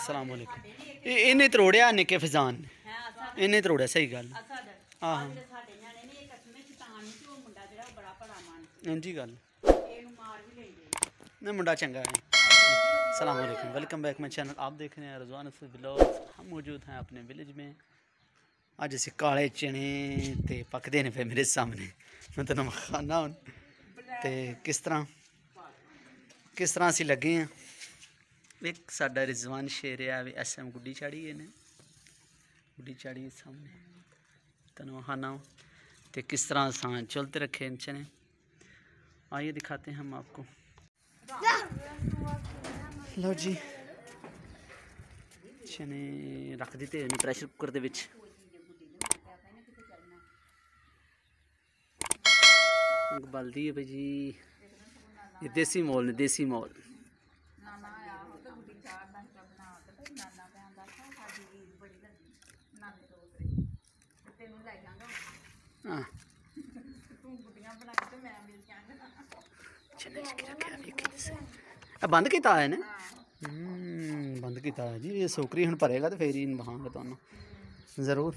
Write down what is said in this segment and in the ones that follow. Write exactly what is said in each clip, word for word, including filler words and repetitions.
अस्सलाम वालेकुम। इन्हें तरोड़िया निके फिजान ने, इन्हें तरोड़िया, सही गल। हाँ हाँ जी गल ना, मुंडा चंगा है। अस्सलाम वालेकुम, वेलकम बैक माई चैनल। आप देख रहे हैं रज़वान व्लॉग्स। हम मौजूद हैं अपने विलेज में। अज अस काले चने ते पकते ने पे मेरे सामने, मैं तेन खाना हूँ तो किस तरह किस तरह असी लगे हैं। एक साडा रिजवान शेर है भी एस एम गुड्डी चाड़ी है ने, गुड्डी चाड़ी सामने तेन खाना तो किस तरह असा चलते रखे इन चने। आइए दिखाते हैं हम आपको। लो जी चने रख दिते प्रेशर कुकर दे विच। बलदी है भाई जी, ये देसी मोल ने, देसी मोल। हाँ बंद किया है ना, बंद किया है जी। ये सोकरी हम भरेगा तो फिर ही बहांगा तुहानू जरूर।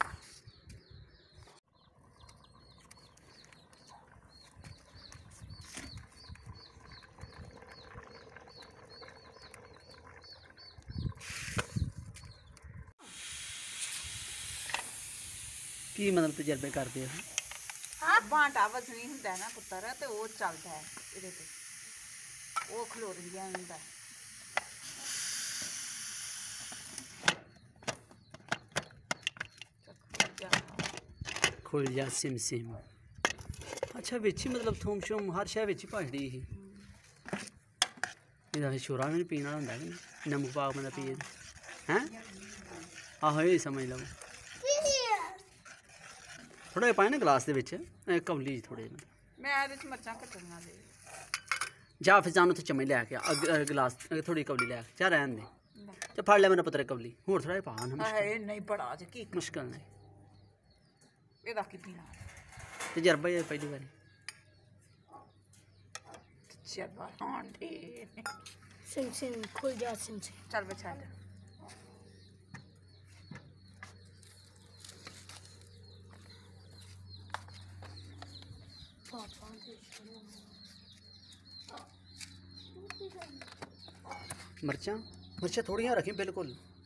की मतलब तजर्बे करते हो? बांटा वजनी हुंदा ना पुत्तर ते वो चलदा है इहदे ते, वो खलोरिया हुंदा। खुल जा सिम सिम। अच्छा बिच ही मतलब थूम शूम हर शय बिच ही पाई ही। इहदा छोरा भी पीने वाला हुंदा कि नमक पा बंदा पिए हैं। आहो ये समझ लो। थोड़ा जिहा पाए ना गलास दे विच कौली थोड़े मैं इहदे च मर्चां कट्टणियां दे जा फिर जान उत्थे चम्मच लैके गलास थोड़ी कौली लै जा रहन दे। च फड़ ले मेरा पुत्तर कौली होर थोड़ा जिहा पा ना। मुश्किल नहीं बड़ा जे की मुश्किल नहीं एहदा की पीना तजर्बा ही पहली बारी। तजर्बा हां दे सिम सिम खुल जा सिम सिम। चल बचा दे। मिर्चा मिर्चा थोड़ियाँ रखी बिल्कुल।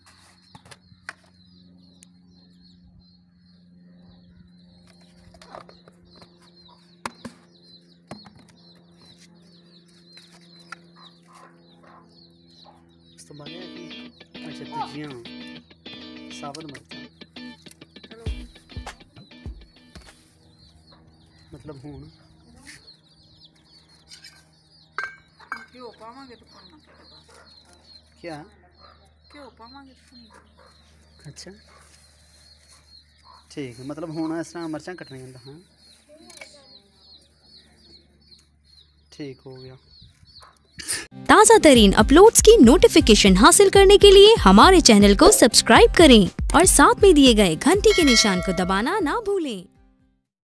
इस्तेमाल है कि अच्छा दूजियाँ साबुत मिर्चा मतलब हूँ घ्यो पावांगे तो करना क्या घ्यो पावांगे तो। अच्छा ठीक है, मतलब हूँ इस तरह मिर्चा कटने का। हाँ ठीक हो गया। ताज़ा तरीन अपलोड्स की नोटिफिकेशन हासिल करने के लिए हमारे चैनल को सब्सक्राइब करें और साथ में दिए गए घंटी के निशान को दबाना ना भूलें।